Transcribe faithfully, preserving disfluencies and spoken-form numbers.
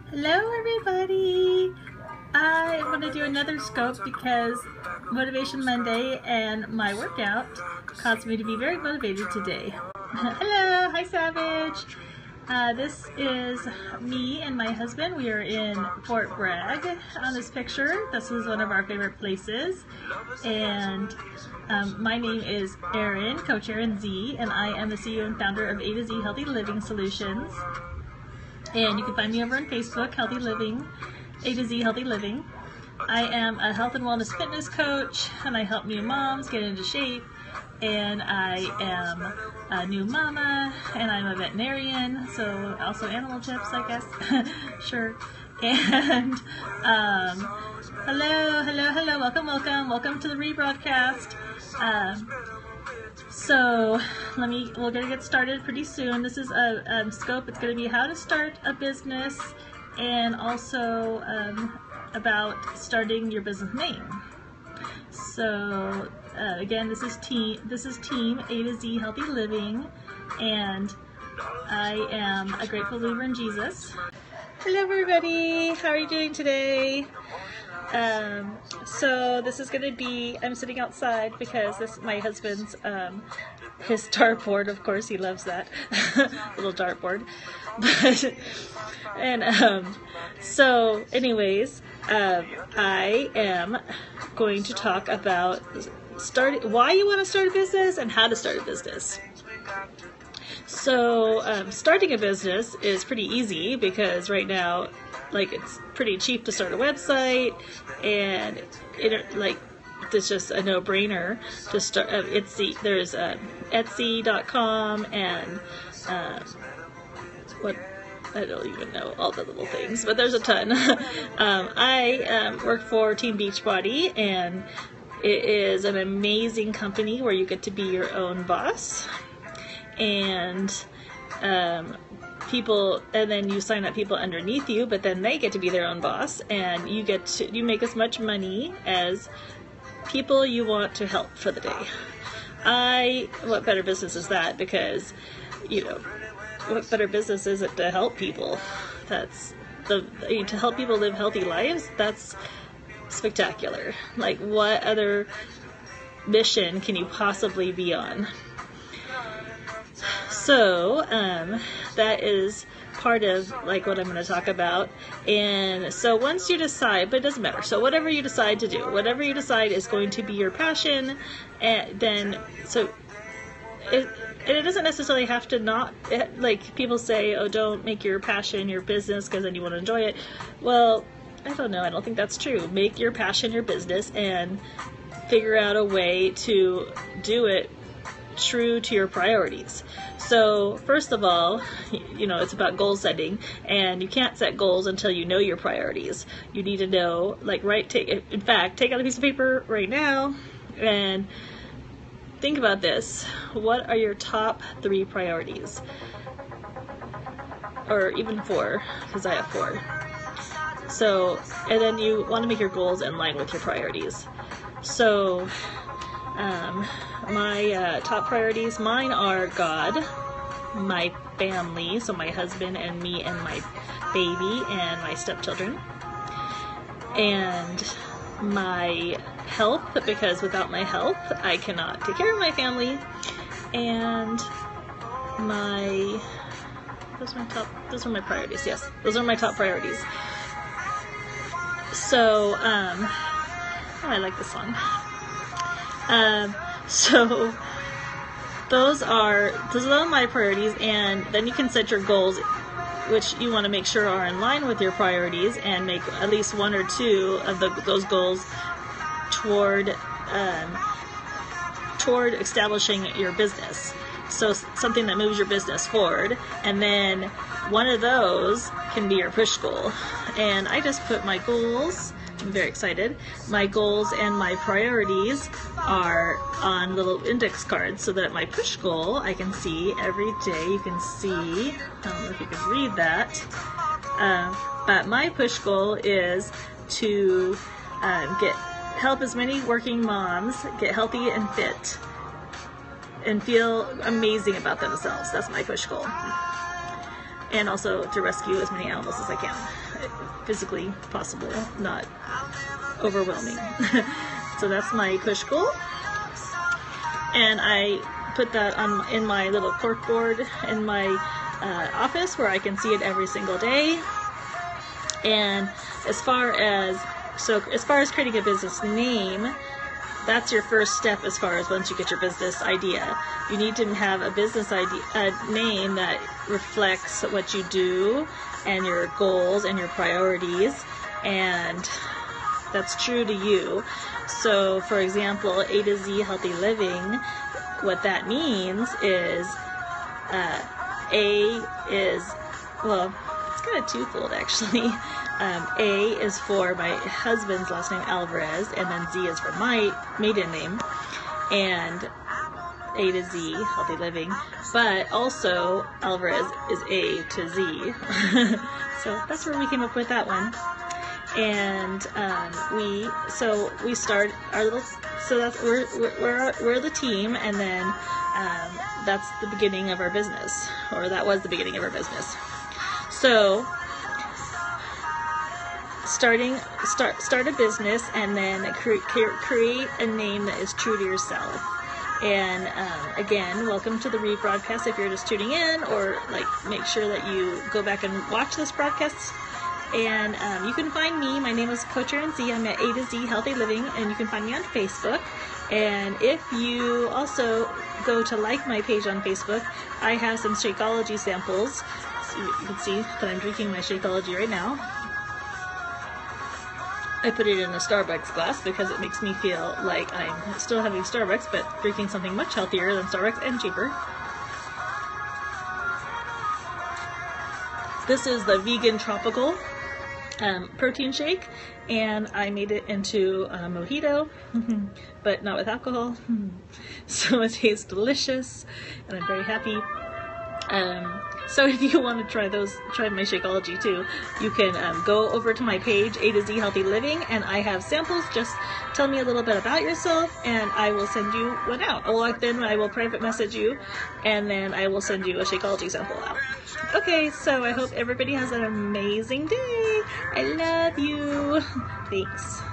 Hello everybody! I want to do another scope because Motivation Monday and my workout caused me to be very motivated today. Hello! Hi Savage! Uh, this is me and my husband. We are in Fort Bragg on this picture. This is one of our favorite places. And um, my name is Erin, Coach Erin Z, and I am the C E O and founder of A to Z Healthy Living Solutions. And you can find me over on Facebook, Healthy Living, A to Z Healthy Living. I am a health and wellness fitness coach, and I help new moms get into shape. And I am a new mama, and I'm a veterinarian, so also animal tips, I guess. Sure. And um, hello, hello, hello, welcome, welcome, welcome to the rebroadcast. Um, So let me, we're going to get started pretty soon. This is a um, scope. It's going to be how to start a business and also um, about starting your business name. So uh, again, this is team, this is team A to Z Healthy Living, and I am a grateful believer in Jesus. Hello everybody, how are you doing today? Um, so this is going to be, I'm sitting outside because this is my husband's, um, his dartboard, of course, he loves that, little dartboard, but, and, um, so anyways, um, I am going to talk about start, why you want to start a business and how to start a business. So, um, starting a business is pretty easy because right now, like, it's pretty cheap to start a website, and it, like, it's just a no-brainer to start. Uh, Etsy, there's uh, Etsy dot com and uh, what, I don't even know all the little things, but there's a ton. um, I um, work for Team Beachbody, and it is an amazing company where you get to be your own boss, and um, people, and then you sign up people underneath you, but then they get to be their own boss, and you get to, you make as much money as people you want to help for the day. I, what better business is that? Because, you know, what better business is it to help people? That's the, to help people live healthy lives, that's spectacular. Like, what other mission can you possibly be on? So, um, that is part of, like, what I'm going to talk about. And so once you decide, but it doesn't matter. So whatever you decide to do, whatever you decide is going to be your passion, and then, so it, and it doesn't necessarily have to not, it, like, people say, oh, don't make your passion your business because then you want to enjoy it. Well, I don't know. I don't think that's true. Make your passion your business and figure out a way to do it true to your priorities. So first of all, you know, it's about goal setting, and you can't set goals until you know your priorities. You need to know, like, right, take, in fact, take out a piece of paper right now and think about this. What are your top three priorities? Or even four, because I have four. So, and then you want to make your goals in line with your priorities. So, um, my uh, top priorities, mine are God, my family, so my husband and me and my baby and my stepchildren, and my health, because without my health I cannot take care of my family, and my, those are my top, those are my priorities, yes, those are my top priorities. So, um, oh, I like this song. Um, so those are, those are my priorities, and then you can set your goals, which you want to make sure are in line with your priorities, and make at least one or two of the, those goals toward, um, toward establishing your business. So something that moves your business forward, and then one of those can be your push goal. And I just put my goals, I'm very excited. My goals and my priorities are on little index cards, so that my push goal I can see every day. You can see, I don't know if you can read that, uh, but my push goal is to um, get help as many working moms get healthy and fit and feel amazing about themselves. That's my push goal. and also to rescue as many animals as I can. Physically possible, not overwhelming. So that's my push goal. And I put that on in my little cork board in my uh, office where I can see it every single day. And as far as so as far as creating a business name, that's your first step. As far as once you get your business idea, you need to have a business idea, a name that reflects what you do and your goals and your priorities, and that's true to you. So for example, A to Z Healthy Living, what that means is uh, A is, well, it's kind of twofold actually. Um, A is for my husband's last name, Alvarez, and then Z is for my maiden name, and A to Z, Healthy Living, but also Alvarez is A to Z. So that's where we came up with that one. And um, we, so we start our little, so that's, we're, we're, we're the team, and then um, that's the beginning of our business, or that was the beginning of our business. So starting start start a business, and then cre create a name that is true to yourself. And um, again, welcome to the rebroadcast if you're just tuning in, or like make sure that you go back and watch this broadcast. And um, you can find me. My name is Coach Erin Z. I'm at A to Z Healthy Living, and you can find me on Facebook. And if you also go to like my page on Facebook, I have some Shakeology samples. So you can see that I'm drinking my Shakeology right now. I put it in a Starbucks glass because it makes me feel like I'm still having Starbucks, but drinking something much healthier than Starbucks and cheaper. This is the vegan tropical um, protein shake, and I made it into a mojito, but not with alcohol. So it tastes delicious, and I'm very happy. Um, so if you want to try those, try my Shakeology too, you can um, go over to my page, A to Z Healthy Living, and I have samples. Just tell me a little bit about yourself, and I will send you one out. Or then I will private message you, and then I will send you a Shakeology sample out. Okay, so I hope everybody has an amazing day. I love you. Thanks.